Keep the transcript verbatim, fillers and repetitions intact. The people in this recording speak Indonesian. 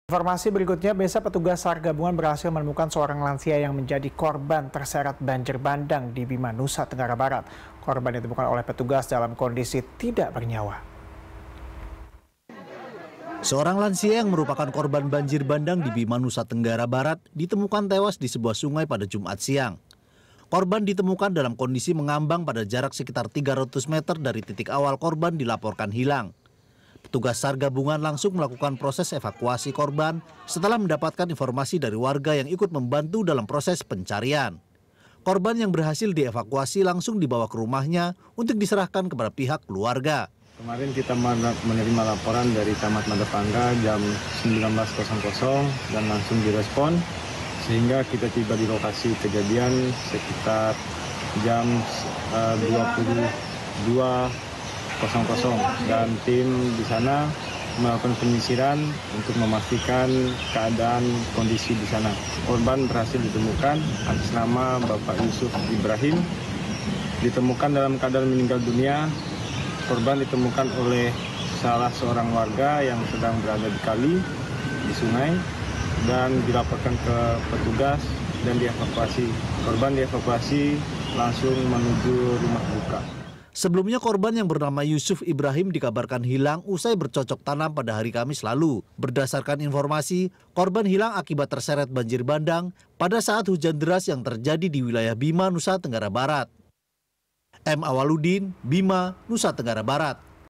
Informasi berikutnya, Besa petugas SAR gabungan berhasil menemukan seorang lansia yang menjadi korban terseret banjir bandang di Bima, Nusa Tenggara Barat. Korban ditemukan oleh petugas dalam kondisi tidak bernyawa. Seorang lansia yang merupakan korban banjir bandang di Bima, Nusa Tenggara Barat ditemukan tewas di sebuah sungai pada Jumat siang. Korban ditemukan dalam kondisi mengambang pada jarak sekitar tiga ratus meter dari titik awal korban dilaporkan hilang. Petugas SAR gabungan langsung melakukan proses evakuasi korban setelah mendapatkan informasi dari warga yang ikut membantu dalam proses pencarian. Korban yang berhasil dievakuasi langsung dibawa ke rumahnya untuk diserahkan kepada pihak keluarga. Kemarin kita menerima laporan dari Camat Madapangga jam sembilan belas dan langsung direspon, sehingga kita tiba di lokasi kejadian sekitar jam uh, dua puluh dua dan tim di sana melakukan penyisiran untuk memastikan keadaan kondisi di sana. Korban berhasil ditemukan atas nama Bapak Yusuf Ibrahim, ditemukan dalam keadaan meninggal dunia. Korban ditemukan oleh salah seorang warga yang sedang berada di kali, di sungai, dan dilaporkan ke petugas dan dievakuasi. Korban dievakuasi langsung menuju rumah duka. Sebelumnya korban yang bernama Yusuf Ibrahim dikabarkan hilang usai bercocok tanam pada hari Kamis lalu. Berdasarkan informasi, korban hilang akibat terseret banjir bandang pada saat hujan deras yang terjadi di wilayah Bima, Nusa Tenggara Barat. M. Awaludin, Bima, Nusa Tenggara Barat.